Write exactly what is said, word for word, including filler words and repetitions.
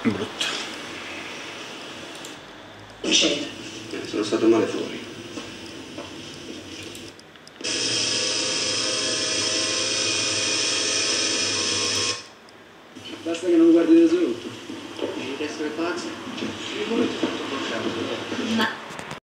Brutto. Scendi. Eh, sono stato male fuori. Basta che non guardi da sotto. Devi essere pazzo. Mi volete tutto porcato. Ma